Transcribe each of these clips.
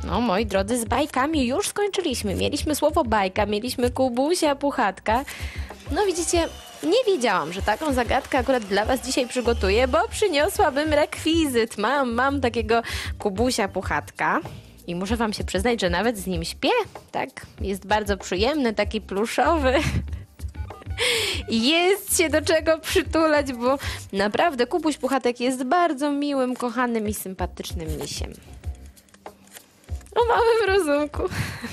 No, moi drodzy, z bajkami już skończyliśmy. Mieliśmy słowo bajka, mieliśmy Kubusia, Puchatka. No widzicie, nie wiedziałam, że taką zagadkę akurat dla was dzisiaj przygotuję, bo przyniosłabym rekwizyt. Mam takiego Kubusia, Puchatka. I muszę wam się przyznać, że nawet z nim śpię. Tak, jest bardzo przyjemny, taki pluszowy. Jest się do czego przytulać, bo naprawdę Kubuś Puchatek jest bardzo miłym, kochanym i sympatycznym misiem. O małym rozumku.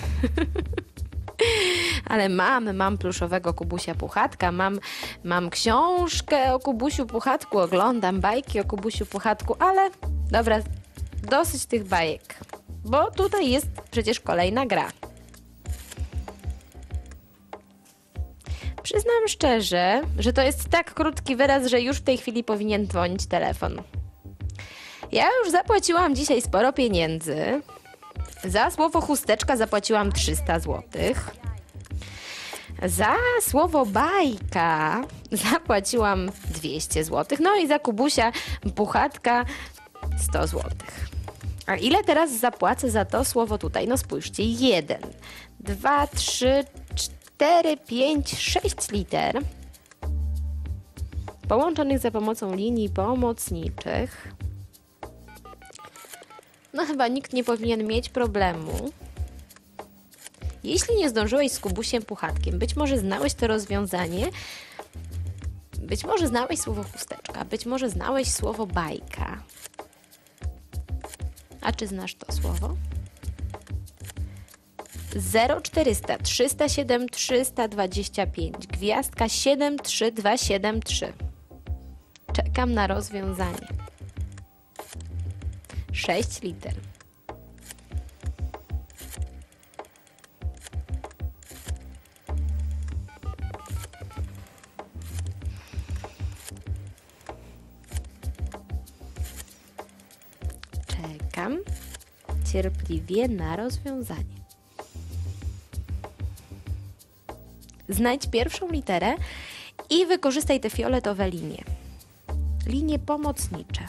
Ale mam pluszowego Kubusia Puchatka, mam książkę o Kubusiu Puchatku, oglądam bajki o Kubusiu Puchatku, ale dobra, dosyć tych bajek, bo tutaj jest przecież kolejna gra. Przyznam szczerze, że to jest tak krótki wyraz, że już w tej chwili powinien dzwonić telefon. Ja już zapłaciłam dzisiaj sporo pieniędzy. Za słowo chusteczka zapłaciłam 300 zł. Za słowo bajka zapłaciłam 200 zł. No i za Kubusia Puchatka 100 zł. A ile teraz zapłacę za to słowo tutaj? No spójrzcie, 1, 2, 3, 4, 5, 6 liter połączonych za pomocą linii pomocniczych. No chyba nikt nie powinien mieć problemu. Jeśli nie zdążyłeś z Kubusiem Puchatkiem, być może znałeś to rozwiązanie, być może znałeś słowo chusteczka, być może znałeś słowo bajka. A czy znasz to słowo? 0400 307 325 gwiazdka 73273. Czekam na rozwiązanie. 6 liter. Czekam cierpliwie na rozwiązanie. Znajdź pierwszą literę i wykorzystaj te fioletowe linie. Linie pomocnicze.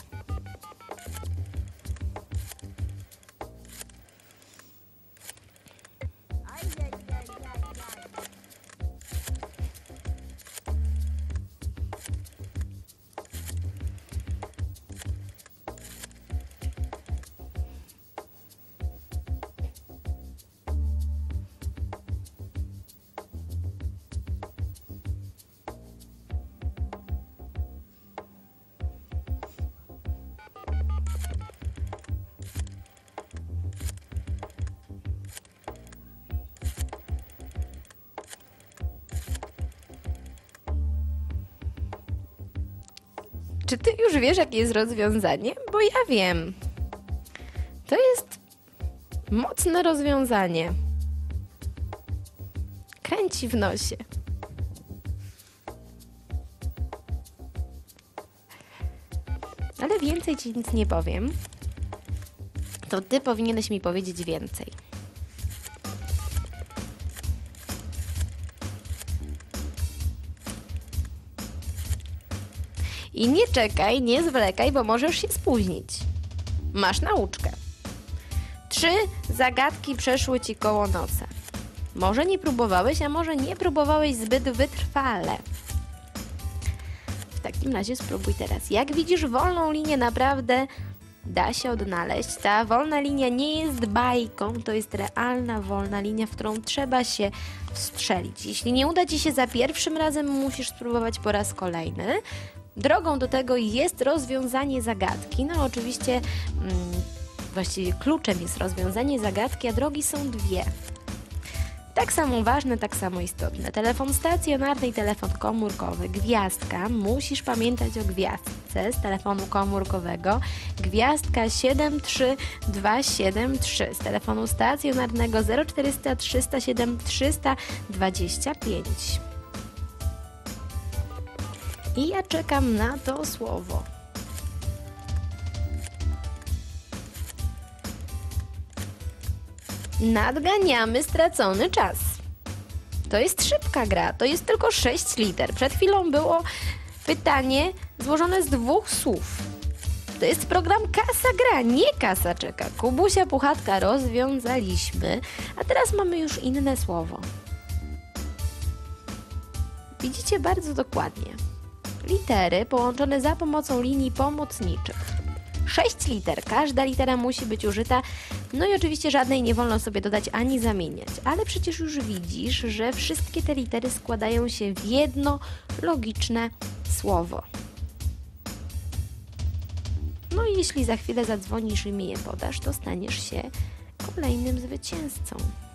Czy ty już wiesz, jakie jest rozwiązanie? Bo ja wiem. To jest mocne rozwiązanie. Kręci w nosie. Ale więcej ci nic nie powiem. To ty powinieneś mi powiedzieć więcej. I nie czekaj, nie zwlekaj, bo możesz się spóźnić. Masz nauczkę. 3 zagadki przeszły ci koło nosa. Może nie próbowałeś, a może nie próbowałeś zbyt wytrwale. W takim razie spróbuj teraz. Jak widzisz, wolną linię naprawdę da się odnaleźć. Ta wolna linia nie jest bajką, to jest realna wolna linia, w którą trzeba się wstrzelić. Jeśli nie uda ci się za pierwszym razem, musisz spróbować po raz kolejny. Drogą do tego jest rozwiązanie zagadki. No oczywiście właściwie kluczem jest rozwiązanie zagadki, a drogi są 2. Tak samo ważne, tak samo istotne. Telefon stacjonarny i telefon komórkowy. Gwiazdka, musisz pamiętać o gwiazdce z telefonu komórkowego. Gwiazdka 73273 z telefonu stacjonarnego 0400 307 325. I ja czekam na to słowo. Nadganiamy stracony czas. To jest szybka gra, to jest tylko 6 liter. Przed chwilą było pytanie złożone z 2 słów. To jest program Kasa Gra, nie Kasa Czeka. Kubusia Puchatka rozwiązaliśmy, a teraz mamy już inne słowo. Widzicie bardzo dokładnie. Litery połączone za pomocą linii pomocniczych. 6 liter, każda litera musi być użyta, no i oczywiście żadnej nie wolno sobie dodać ani zamieniać, ale przecież już widzisz, że wszystkie te litery składają się w jedno logiczne słowo. No i jeśli za chwilę zadzwonisz i mi je podasz, to staniesz się kolejnym zwycięzcą.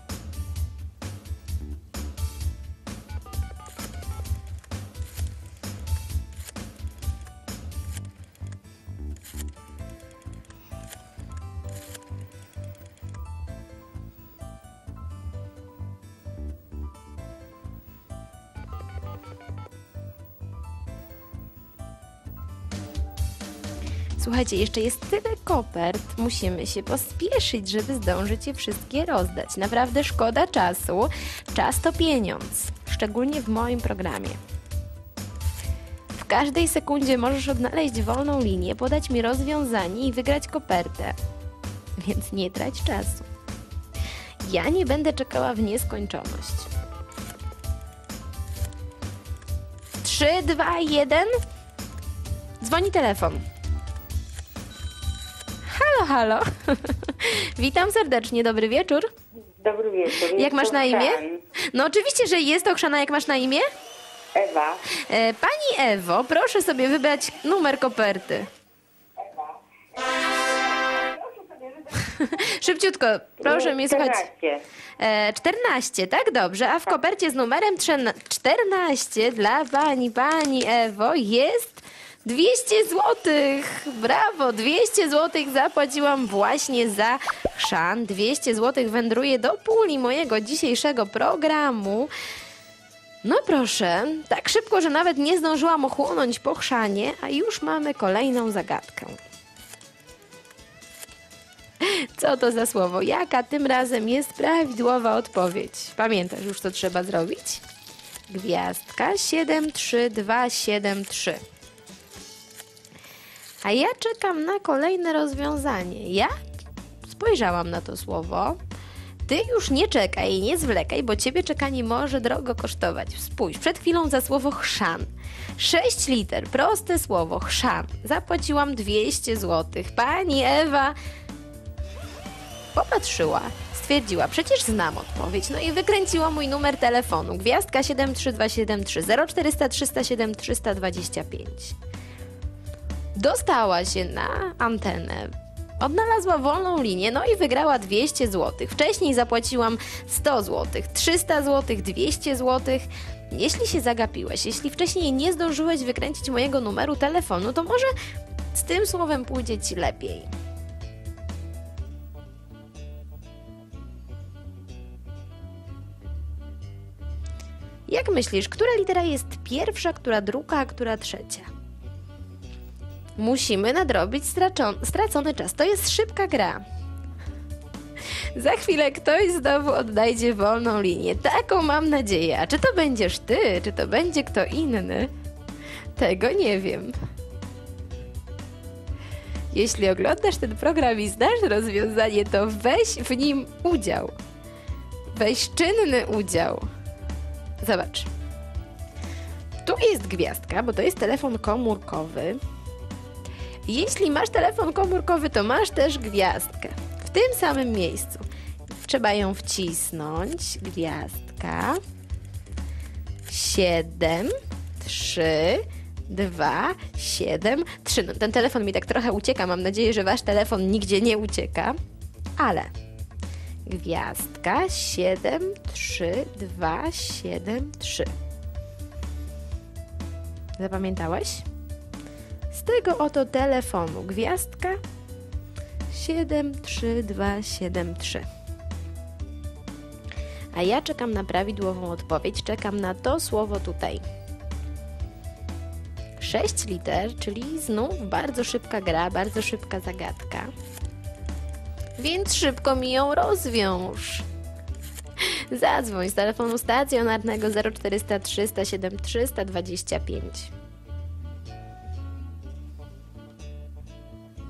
Słuchajcie, jeszcze jest tyle kopert, musimy się pospieszyć, żeby zdążyć je wszystkie rozdać. Naprawdę szkoda czasu. Czas to pieniądz, szczególnie w moim programie. W każdej sekundzie możesz odnaleźć wolną linię, podać mi rozwiązanie i wygrać kopertę. Więc nie trać czasu. Ja nie będę czekała w nieskończoność. 3, 2, 1. Dzwoni telefon. Halo, halo. Witam serdecznie, dobry wieczór. Dobry wieczór. Jak masz na imię? Okrzan. No oczywiście, że jest Okrzana, jak masz na imię? Ewa. Pani Ewo, proszę sobie wybrać numer koperty. Szybciutko, proszę mnie słuchać. 14. 14, tak? Dobrze. A w kopercie z numerem 14 dla pani Ewo jest 200 złotych. Brawo, 200 złotych zapłaciłam właśnie za chrzan. 200 złotych wędruje do puli mojego dzisiejszego programu. No proszę, tak szybko, że nawet nie zdążyłam ochłonąć po chrzanie, a już mamy kolejną zagadkę. Co to za słowo? Jaka tym razem jest prawidłowa odpowiedź? Pamiętasz już, co trzeba zrobić? Gwiazdka 73273. A ja czekam na kolejne rozwiązanie. Ja spojrzałam na to słowo. Ty już nie czekaj i nie zwlekaj, bo ciebie czekanie może drogo kosztować. Spójrz, przed chwilą za słowo chrzan. 6 liter, proste słowo, chrzan. Zapłaciłam 200 złotych. Pani Ewa popatrzyła, stwierdziła, przecież znam odpowiedź, no i wykręciła mój numer telefonu. Gwiazdka 73273 0400 307 325. Dostała się na antenę, odnalazła wolną linię, no i wygrała 200 zł. Wcześniej zapłaciłam 100 zł, 300 zł, 200 zł. Jeśli się zagapiłeś, jeśli wcześniej nie zdążyłeś wykręcić mojego numeru telefonu, to może z tym słowem pójdzie ci lepiej. Jak myślisz, która litera jest pierwsza, która druga, a która trzecia? Musimy nadrobić stracony czas. To jest szybka gra. Za chwilę ktoś znowu odnajdzie wolną linię. Taką mam nadzieję. A czy to będziesz ty, czy to będzie kto inny? Tego nie wiem. Jeśli oglądasz ten program i znasz rozwiązanie, to weź w nim udział. Weź czynny udział. Zobacz. Tu jest gwiazdka, bo to jest telefon komórkowy. Jeśli masz telefon komórkowy, to masz też gwiazdkę. W tym samym miejscu. Trzeba ją wcisnąć. Gwiazdka. 7, 3, 2, 7, 3. No, ten telefon mi tak trochę ucieka. Mam nadzieję, że wasz telefon nigdzie nie ucieka. Ale gwiazdka 7, 3, 2, 7, 3. Zapamiętałeś? Z tego oto telefonu gwiazdka 73273. A ja czekam na prawidłową odpowiedź, czekam na to słowo tutaj. 6 liter, czyli znów bardzo szybka gra, bardzo szybka zagadka. Więc szybko mi ją rozwiąż. Zadzwoń z telefonu stacjonarnego 0400 307 325.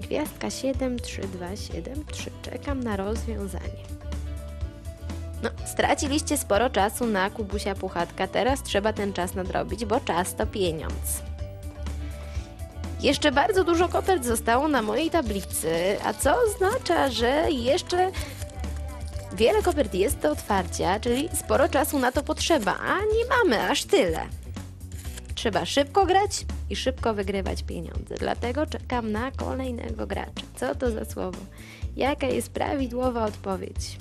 Gwiazdka 7, 3, 2, 7, 3. Czekam na rozwiązanie. No, straciliście sporo czasu na Kubusia Puchatka. Teraz trzeba ten czas nadrobić, bo czas to pieniądz. Jeszcze bardzo dużo kopert zostało na mojej tablicy, a co oznacza, że jeszcze wiele kopert jest do otwarcia, czyli sporo czasu na to potrzeba, a nie mamy aż tyle. Trzeba szybko grać i szybko wygrywać pieniądze, dlatego czekam na kolejnego gracza. Co to za słowo? Jaka jest prawidłowa odpowiedź?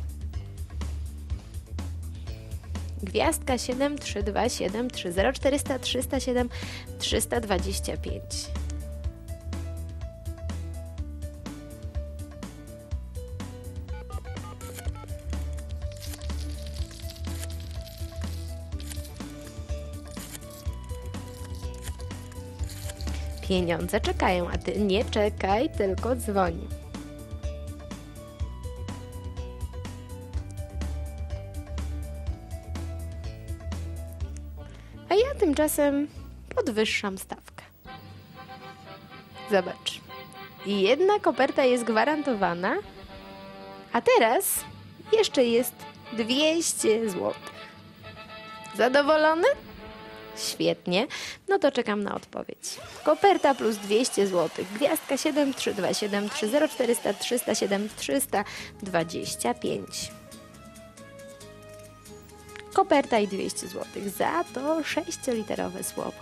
Gwiazdka 7, 3, 2, 7, 3, 0, 400, 307, 325. Pieniądze czekają, a ty nie czekaj, tylko dzwoń. A ja tymczasem podwyższam stawkę. Zobacz. Jedna koperta jest gwarantowana, a teraz jeszcze jest 200 zł. Zadowolony? Świetnie. No to czekam na odpowiedź. Koperta plus 200 zł. Gwiazdka 7, 3, 2, 7, 3, 0, 400, 307, 325. Koperta i 200 zł. Za to 6-literowe słowo.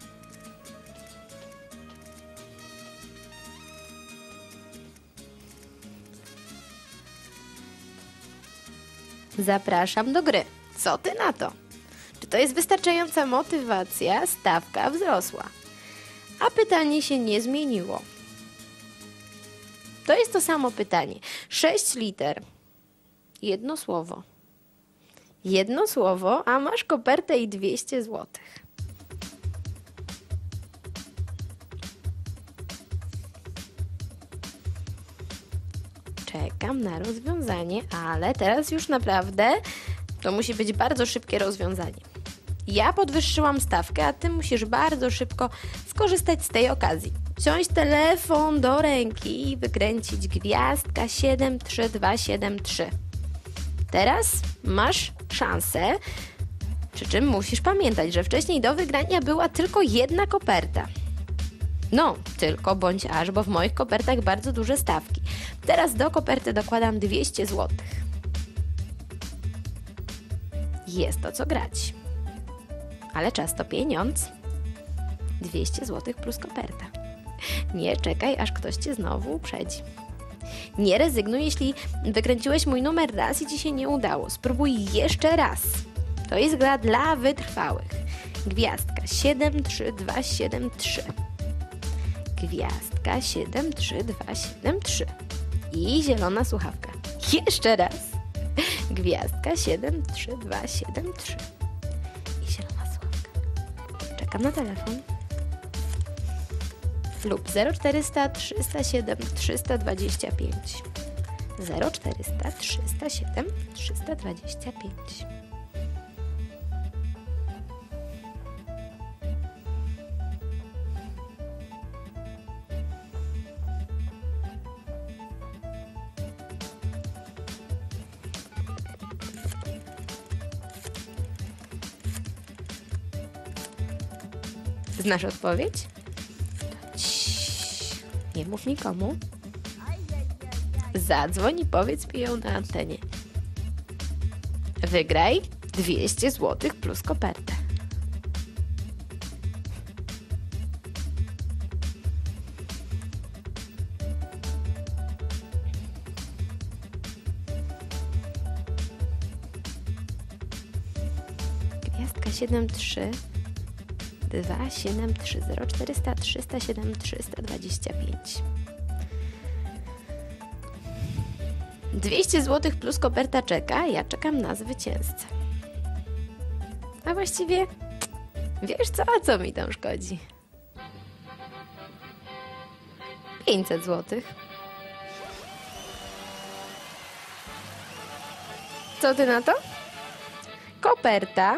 Zapraszam do gry. Co ty na to? Czy to jest wystarczająca motywacja? Stawka wzrosła. A pytanie się nie zmieniło. To jest to samo pytanie. 6 liter. Jedno słowo. Jedno słowo, a masz kopertę i 200 zł. Czekam na rozwiązanie, ale teraz już naprawdę to musi być bardzo szybkie rozwiązanie. Ja podwyższyłam stawkę, a ty musisz bardzo szybko skorzystać z tej okazji. Wziąć telefon do ręki i wykręcić gwiazdka 73273. Teraz masz szansę, przy czym musisz pamiętać, że wcześniej do wygrania była tylko jedna koperta. No, tylko bądź aż, bo w moich kopertach bardzo duże stawki. Teraz do koperty dokładam 200 zł. Jest to co grać. Ale czas to pieniądz. 200 zł plus koperta. Nie czekaj, aż ktoś cię znowu uprzedzi. Nie rezygnuj, jeśli wykręciłeś mój numer raz i ci się nie udało. Spróbuj jeszcze raz. To jest gra dla wytrwałych. Gwiazdka 73273. Gwiazdka 73273. I zielona słuchawka. Jeszcze raz. Gwiazdka 73273. I zielona słuchawka. Czekam na telefon. Lub 0400 307 325. 0400 307 325. Znasz odpowiedź? Nie mów nikomu. Zadzwoń i powiedz mi ją na antenie. Wygraj 200 zł plus kopertę. Gwiazdka 73 273 0400 307 325. 200 zł plus koperta czeka, ja czekam na zwycięzcę. A właściwie, wiesz co, a co mi tam szkodzi? 500 zł. Co ty na to? Koperta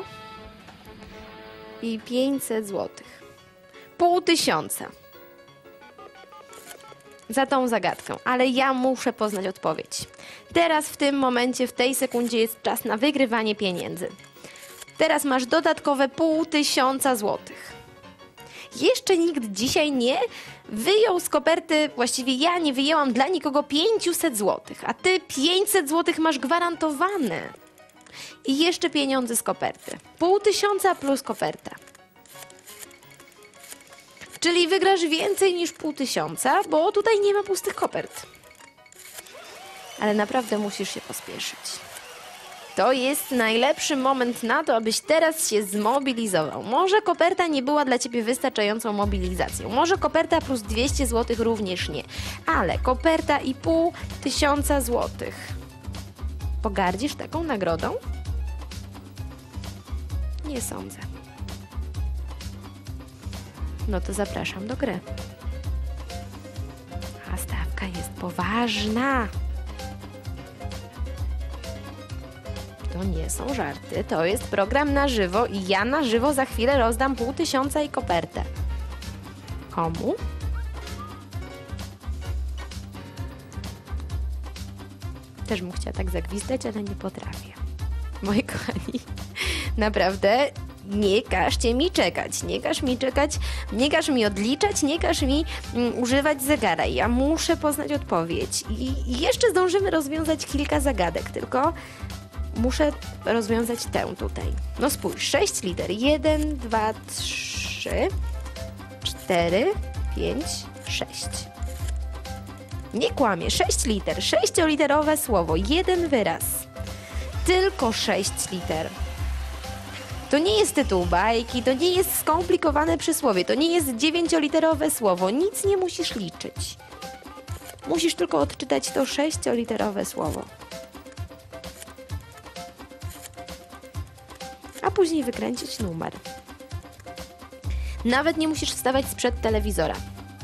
i 500 zł. 500. za tą zagadkę, ale ja muszę poznać odpowiedź. Teraz w tym momencie, w tej sekundzie jest czas na wygrywanie pieniędzy. Teraz masz dodatkowe 500 złotych. Jeszcze nikt dzisiaj nie wyjął z koperty, właściwie ja nie wyjęłam dla nikogo 500 złotych, a ty 500 złotych masz gwarantowane. I jeszcze pieniądze z koperty. 500 plus koperta. Czyli wygrasz więcej niż 500, bo tutaj nie ma pustych kopert. Ale naprawdę musisz się pospieszyć. To jest najlepszy moment na to, abyś teraz się zmobilizował. Może koperta nie była dla ciebie wystarczającą mobilizacją. Może koperta plus 200 zł również nie. Ale koperta i 500 złotych. Pogardzisz taką nagrodą? Nie sądzę. No to zapraszam do gry. A stawka jest poważna. To nie są żarty, to jest program na żywo i ja na żywo za chwilę rozdam 500 i kopertę. Komu? Też bym chciała tak zagwizdać, ale nie potrafię. Moi kochani, naprawdę nie każcie mi czekać, nie każ mi czekać, nie każ mi odliczać, nie każ mi używać zegara. Ja muszę poznać odpowiedź i jeszcze zdążymy rozwiązać kilka zagadek, tylko muszę rozwiązać tę tutaj. No spójrz, 6 liter. 1, 2, 3, 4, 5, 6. Nie kłamie, 6 liter, 6-literowe słowo, jeden wyraz. Tylko 6 liter. To nie jest tytuł bajki, to nie jest skomplikowane przysłowie, to nie jest 9-literowe słowo, nic nie musisz liczyć. Musisz tylko odczytać to 6-literowe słowo. A później wykręcić numer. Nawet nie musisz wstawać sprzed telewizora.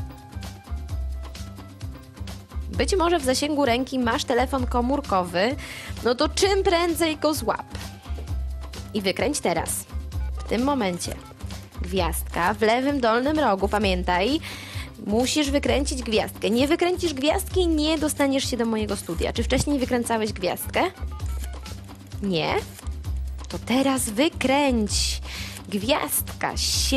Być może w zasięgu ręki masz telefon komórkowy, no to czym prędzej go złap. I wykręć teraz, w tym momencie. Gwiazdka w lewym dolnym rogu, pamiętaj, musisz wykręcić gwiazdkę. Nie wykręcisz gwiazdki, nie dostaniesz się do mojego studia. Czy wcześniej wykręcałeś gwiazdkę? Nie? To teraz wykręć. Gwiazdka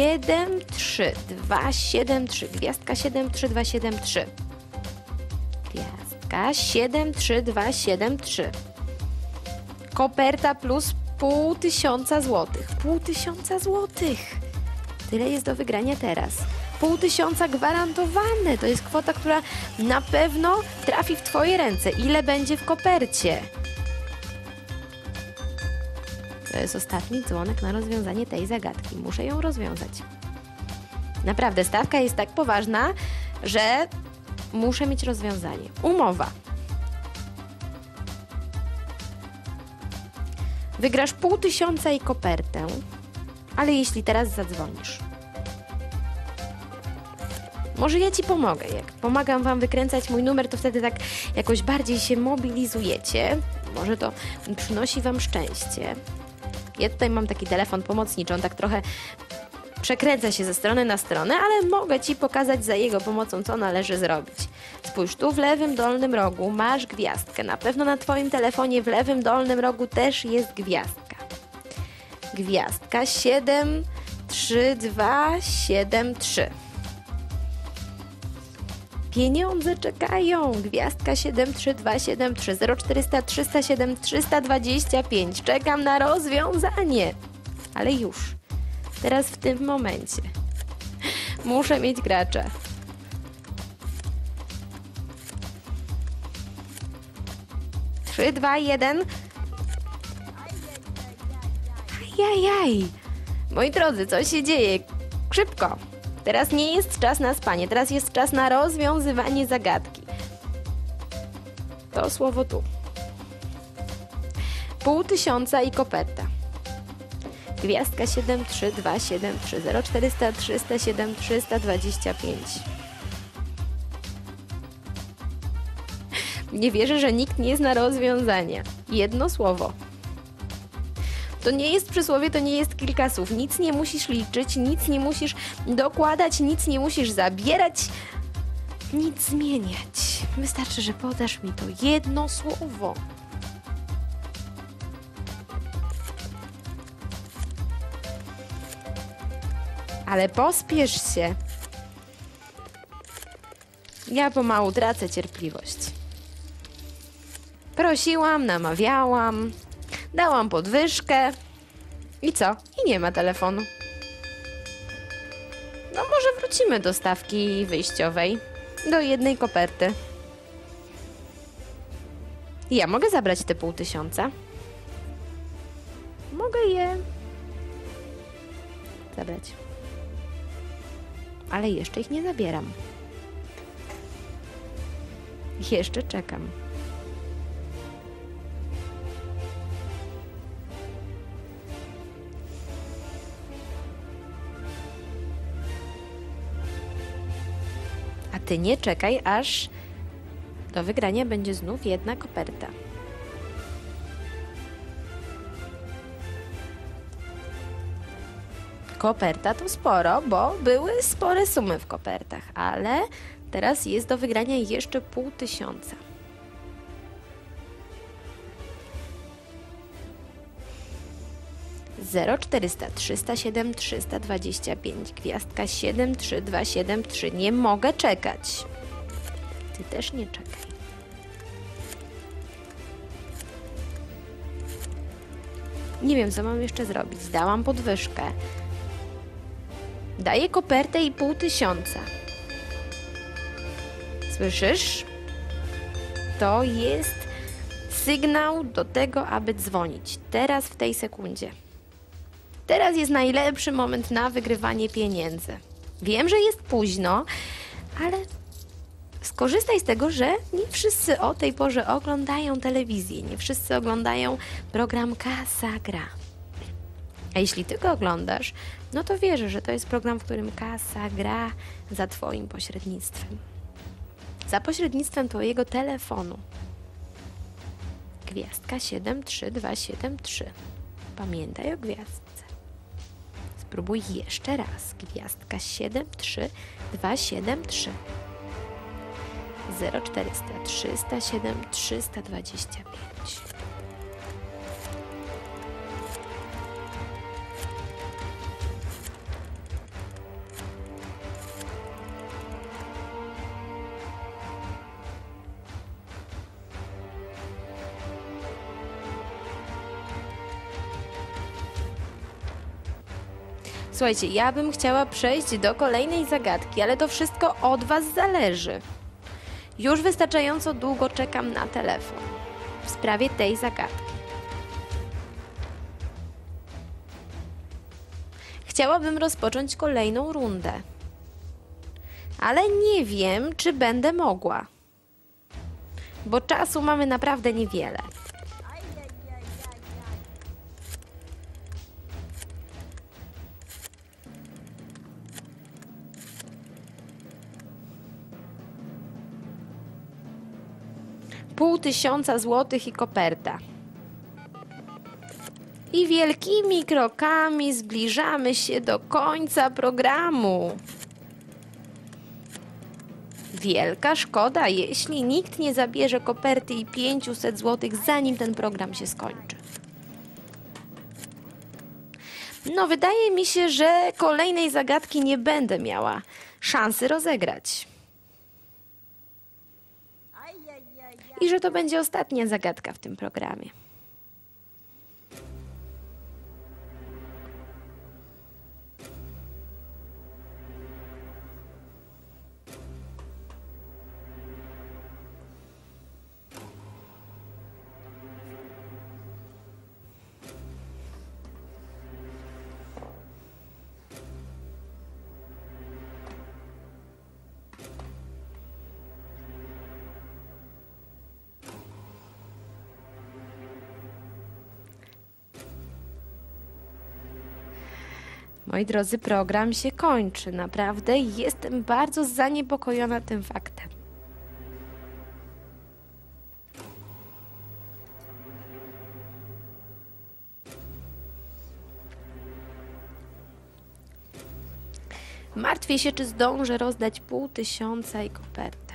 73273. Gwiazdka 73273. Gwiazdka 73273. Koperta plus 500 złotych. 500 złotych. Tyle jest do wygrania teraz. 500 gwarantowane. To jest kwota, która na pewno trafi w twoje ręce. Ile będzie w kopercie? To jest ostatni dzwonek na rozwiązanie tej zagadki. Muszę ją rozwiązać. Naprawdę, stawka jest tak poważna, że muszę mieć rozwiązanie. Umowa. Wygrasz 500 i kopertę, ale jeśli teraz zadzwonisz. Może ja ci pomogę. Jak pomagam wam wykręcać mój numer, to wtedy tak jakoś bardziej się mobilizujecie. Może to przynosi wam szczęście. Ja tutaj mam taki telefon pomocniczy, on tak trochę przekręca się ze strony na stronę, ale mogę ci pokazać za jego pomocą, co należy zrobić. Spójrz, tu w lewym dolnym rogu masz gwiazdkę. Na pewno na twoim telefonie w lewym dolnym rogu też jest gwiazdka. Gwiazdka 73273. Pieniądze czekają. Gwiazdka 73273 0400 307 325. Czekam na rozwiązanie. Ale już. Teraz w tym momencie. Muszę mieć gracza. Trzy, dwa, jeden. Ajajaj. Moi drodzy, co się dzieje? Szybko. Teraz nie jest czas na spanie, teraz jest czas na rozwiązywanie zagadki. To słowo tu. 500 i koperta. Gwiazdka 73273 0400 307 325. Nie wierzę, że nikt nie zna rozwiązania. Jedno słowo. To nie jest przysłowie, to nie jest kilka słów. Nic nie musisz liczyć, nic nie musisz dokładać, nic nie musisz zabierać. nic zmieniać. Wystarczy, że podasz mi to jedno słowo. Ale pospiesz się. Ja pomału tracę cierpliwość. Prosiłam, namawiałam, dałam podwyżkę. I co? I nie ma telefonu. No może wrócimy do stawki wyjściowej. Do jednej koperty. Ja mogę zabrać te 500. Mogę je zabrać. Ale jeszcze ich nie zabieram. Jeszcze czekam. A ty nie czekaj, aż do wygrania będzie znów jedna koperta. Koperta to sporo, bo były spore sumy w kopertach, ale teraz jest do wygrania jeszcze 500. Zero 400 307 325 gwiazdka 73273. Nie mogę czekać. Ty też nie czekaj. Nie wiem, co mam jeszcze zrobić. Dałam podwyżkę. Daję kopertę i 500. Słyszysz? To jest sygnał do tego, aby dzwonić. Teraz, w tej sekundzie. Teraz jest najlepszy moment na wygrywanie pieniędzy. Wiem, że jest późno, ale skorzystaj z tego, że nie wszyscy o tej porze oglądają telewizję. Nie wszyscy oglądają program Kasa Gra. A jeśli ty go oglądasz, no to wierzę, że to jest program, w którym kasa gra za twoim pośrednictwem. Za pośrednictwem twojego telefonu. Gwiazdka 73273. Pamiętaj o gwiazdce. Spróbuj jeszcze raz. Gwiazdka 73273. 0400 307 325. Słuchajcie, ja bym chciała przejść do kolejnej zagadki, ale to wszystko od was zależy. Już wystarczająco długo czekam na telefon w sprawie tej zagadki. Chciałabym rozpocząć kolejną rundę, ale nie wiem, czy będę mogła, bo czasu mamy naprawdę niewiele. 500 złotych i koperta. I wielkimi krokami zbliżamy się do końca programu. Wielka szkoda, jeśli nikt nie zabierze koperty i 500 złotych, zanim ten program się skończy. No, wydaje mi się, że kolejnej zagadki nie będę miała szansy rozegrać. I że to będzie ostatnia zagadka w tym programie. Moi drodzy, program się kończy. Naprawdę jestem bardzo zaniepokojona tym faktem. Martwię się, czy zdążę rozdać 500 i kopertę.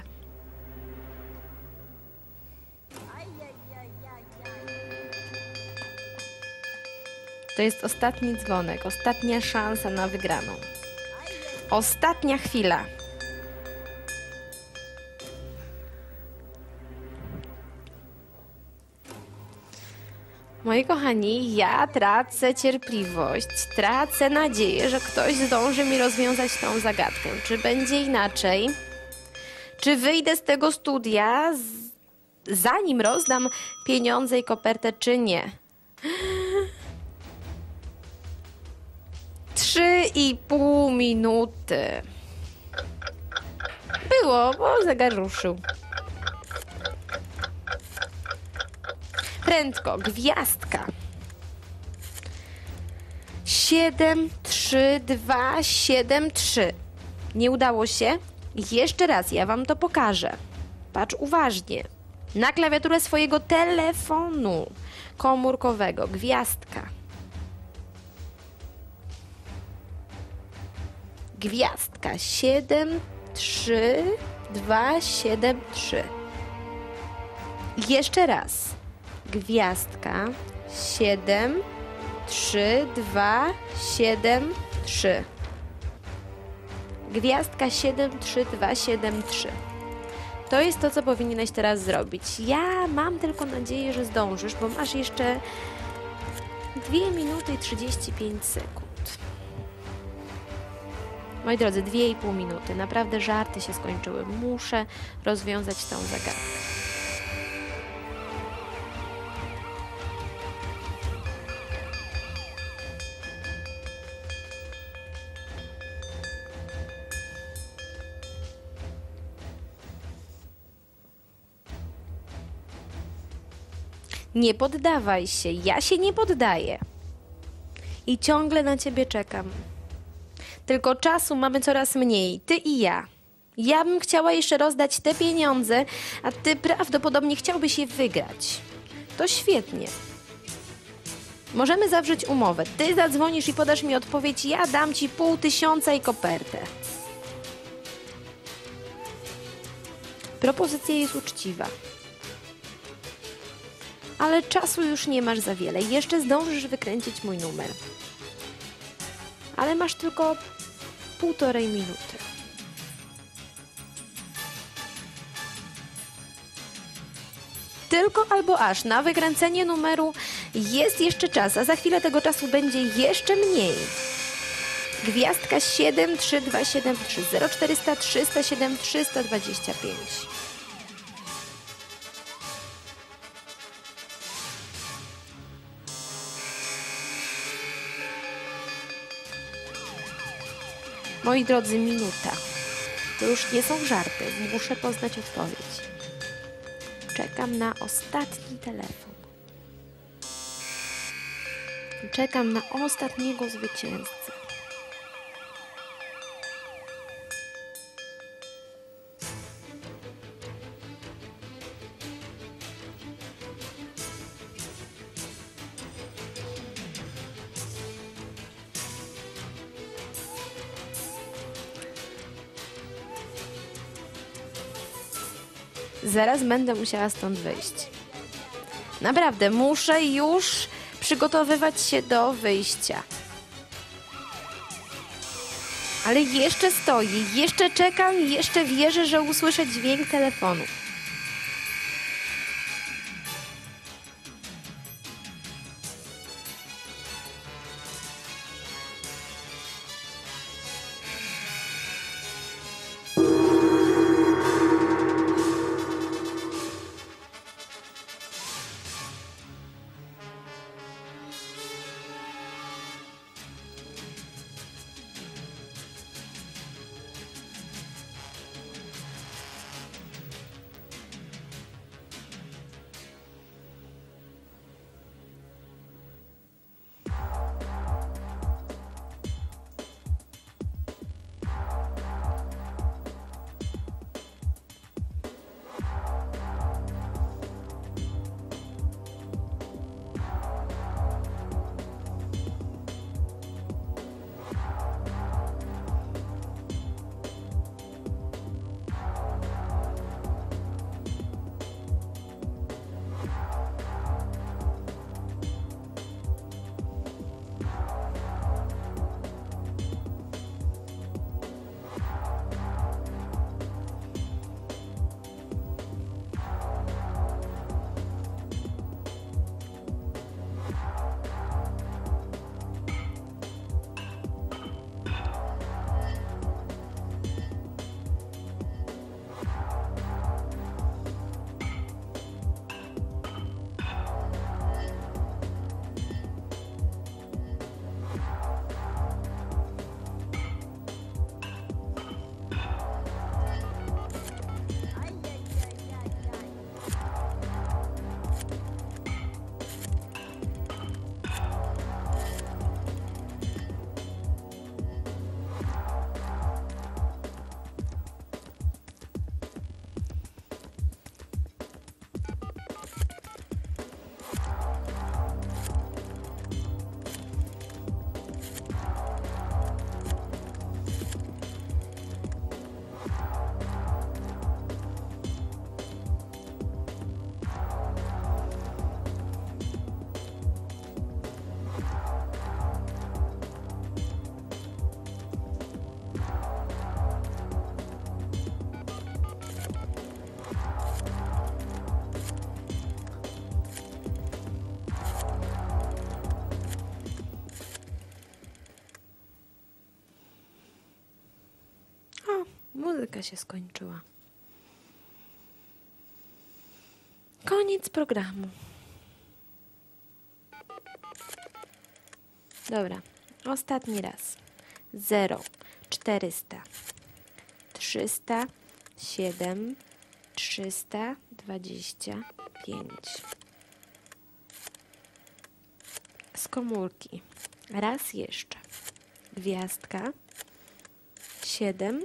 To jest ostatni dzwonek, ostatnia szansa na wygraną. Ostatnia chwila. Moi kochani, ja tracę cierpliwość, tracę nadzieję, że ktoś zdąży mi rozwiązać tą zagadkę. Czy będzie inaczej? Czy wyjdę z tego studia, zanim rozdam pieniądze i kopertę, czy nie? 3,5 minuty. Było, bo zegar ruszył. Prędko, gwiazdka. 7, 3, 2, 7, 3. Nie udało się? Jeszcze raz, ja wam to pokażę. Patrz uważnie. Na klawiaturę swojego telefonu komórkowego. Gwiazdka. Gwiazdka. 7, 3, 2, 7, 3. Jeszcze raz. Gwiazdka. 7, 3, 2, 7, 3. Gwiazdka 7, 3, 2, 7, 3. To jest to, co powinieneś teraz zrobić. Ja mam tylko nadzieję, że zdążysz, bo masz jeszcze 2 minuty i 35 sekund. Moi drodzy, 2,5 minuty. Naprawdę żarty się skończyły. Muszę rozwiązać tą zagadkę. Nie poddawaj się, ja się nie poddaję. I ciągle na ciebie czekam. Tylko czasu mamy coraz mniej, ty i ja. Ja bym chciała jeszcze rozdać te pieniądze, a ty prawdopodobnie chciałbyś je wygrać. To świetnie. Możemy zawrzeć umowę. Ty zadzwonisz i podasz mi odpowiedź, ja dam ci 500 i kopertę. Propozycja jest uczciwa. Ale czasu już nie masz za wiele. Jeszcze zdążysz wykręcić mój numer. Ale masz tylko 1,5 minuty. Tylko albo aż na wykręcenie numeru jest jeszcze czas, a za chwilę tego czasu będzie jeszcze mniej. Gwiazdka 7, 3, 2, 7, 3, 0400 307 325. Moi drodzy, minuta. To już nie są żarty. Muszę poznać odpowiedź. Czekam na ostatni telefon. Czekam na ostatniego zwycięzcę. Zaraz będę musiała stąd wyjść. Naprawdę, muszę już przygotowywać się do wyjścia. Ale jeszcze stoję, jeszcze czekam i jeszcze wierzę, że usłyszę dźwięk telefonu. Muzyka się skończyła. Koniec programu. Dobra, ostatni raz. 0, 400, 307, 325. Z komórki. Raz jeszcze. Gwiazdka. 7,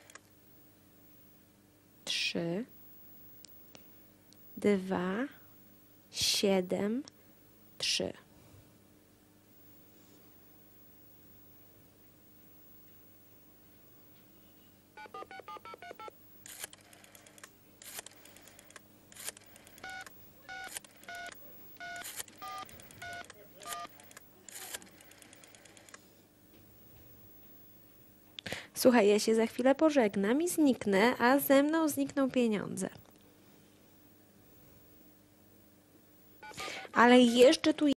3, 2, 7, 3. Słuchaj, ja się za chwilę pożegnam i zniknę, a ze mną znikną pieniądze. Ale jeszcze tu